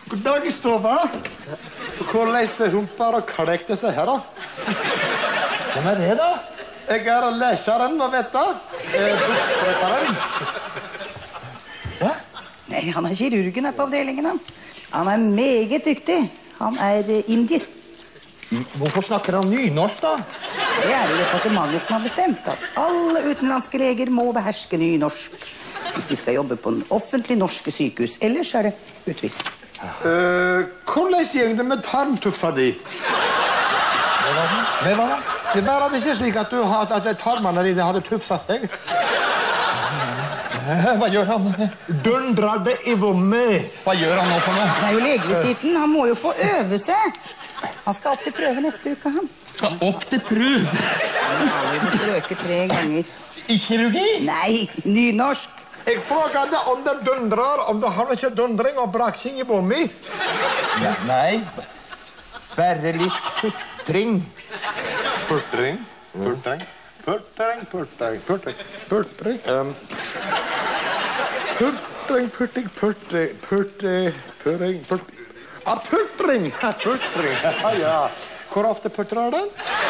God dag, Stova. Hvordan humper og kalk disse her, da? Hvem det, da? Jeg leseren, og vet du. Buksprekeren. Hva? Nei, han kirurgen her på avdelingen, han. Han meget dyktig. Han indier. Hvorfor snakker han nynorsk, da? Det det departementet som har bestemt at alle utenlandske leger må beherske nynorsk hvis de skal jobbe på en offentlig norske sykehus. Ellers det utvist. Hvordan gjør det med tarmtufsa di? Hva var det? Det var det ikke slik at tarmene dine hadde tufsa seg? Hva gjør han? Dundra det i vommet. Hva gjør han nå for noe? Det jo legevisiten. Han må jo få øve seg. Han skal opp til prøve neste uke, han. Skal opp til prøve? Han må strøke 3 ganger. I kirurgi? Nei, nynorsk. Jeg frågade om det dundrar, om det har ikke dundring og braksing i vommet. Nei. Bare litt putring. Purtring. Purtring. Purtring, purtring, purtring, purtring. Purtring, purtring, purtring, purtring, purtring, purtring. Ah, purtring! Purtring, ja. Hvor ofte purtrer den?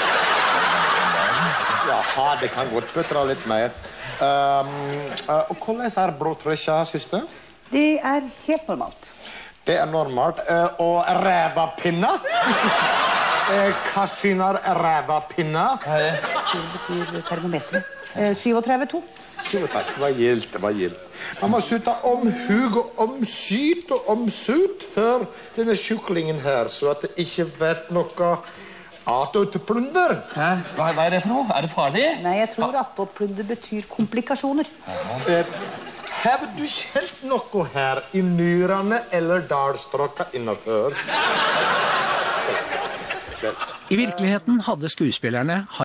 Jaha, det kan godt purtre litt mer. Og hvordan blodtrykket, søster? Det helt normalt. Det normalt. Og rævapinna? Hva syner rævapinna? Det betyr termometret. 37,2. Hva gildt. Man må slutte om hug og om syt og om sut før denne sjuklingen her, så at det ikke vet noe attåtplunder. Hva det for noe? Det farlig? Nei, jeg tror attåtplunder betyr komplikasjoner. Har du kjent noe her i nyrene eller dalstråka innenfor? I virkeligheten hadde skuespillerne